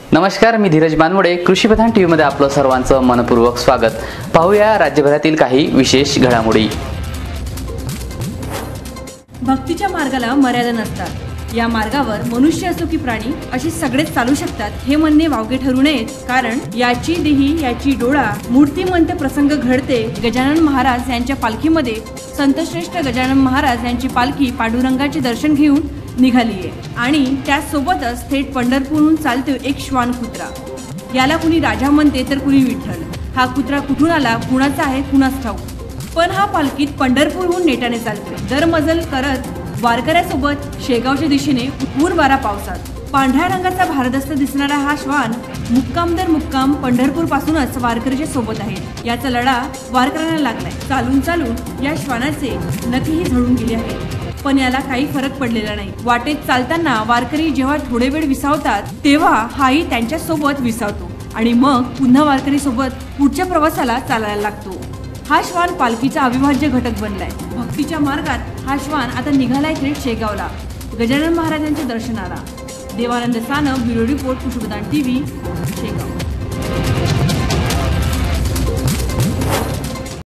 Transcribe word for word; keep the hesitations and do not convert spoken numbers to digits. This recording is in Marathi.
नमस्कार, मी धीरज बानवडे. कृषीप्रधान टीव्ही मध्ये आपलं सर्वांचं मनपूर्वक स्वागत. पाहूया राज्यभरातील काही विशेष घडामोडी. भक्तीच्या मार्गाला मर्यादा नसतात. या मार्गावर मनुष्य असो की प्राणी अशी सगळेच चालू शकतात हे म्हणणे वावगे ठरू नये. कारण याची देही याची डोळा मूर्तिमंत प्रसंग घडते. गजानन महाराज यांच्या पालखीमध्ये संतश्रेष्ठ गजानन महाराज यांची पालखी पांडुरंगाचे दर्शन घेऊन निघाली आहे आणि त्यासोबतच थेट पंढरपूरहून चालतो एक श्वान कुत्रा. याला कुणी राजा म्हणते तर कुणी विठ्ठल. हा कुत्रा कुठून आला, कुणाचा आहे, कुणास ठाऊक, पण हा पालखीत पंढरपूरहून नेटाने चालतोय. दरमजल करत वारकऱ्यासोबत शेगावच्या दिशेने पूर वारा पावसात. पांढऱ्या रंगाचा भारदस्त दिसणारा हा श्वान मुक्काम दर मुक्काम पंढरपूर पासूनच वारकऱ्याच्या सोबत आहे. याचा लढा वारकऱ्यांना लागलाय. चालून चालून या श्वानाचे नखही झळून गेले आहेत, पण याला काही फरक पडलेला नाही. वाटेत चालताना वारकरी जेव्हा थोडे वेळ विसावतात तेव्हा हाही त्यांच्या सोबत विसावतो आणि मग पुन्हा वारकरी सोबत पुढच्या प्रवासाला चालायला लागतो. हा श्वान पालखीचा अविभाज्य घटक बनलाय. भक्तीच्या मार्गात हा श्वान आता निघालाय थेट शेगावला गजानन महाराजांच्या दर्शनाला. Devanand Sanap, bureau report, Krishipradhan TV, Shegaon.